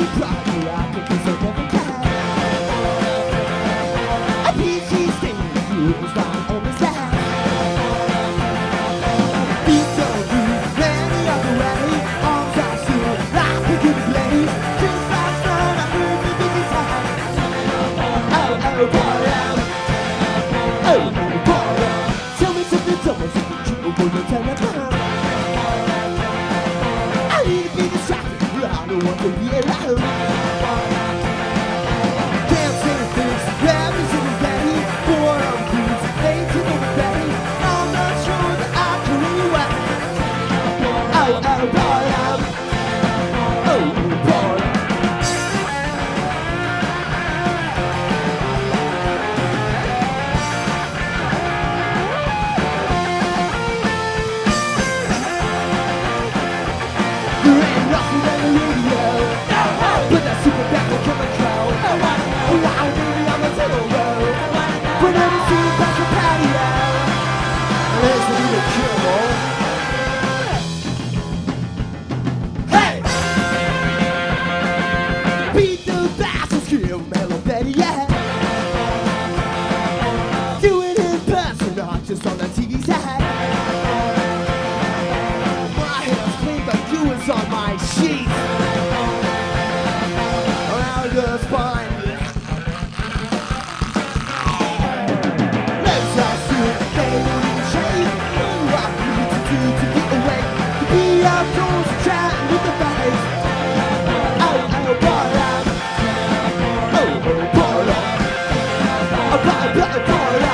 Just on the TV side. My hair's clean, but you was on my sheet. Around the spine. Let's just do it, baby, in shape. What we need to do to get away. To be outdoors, chatting with the face. Oh, boy, oh, boy, oh, boy,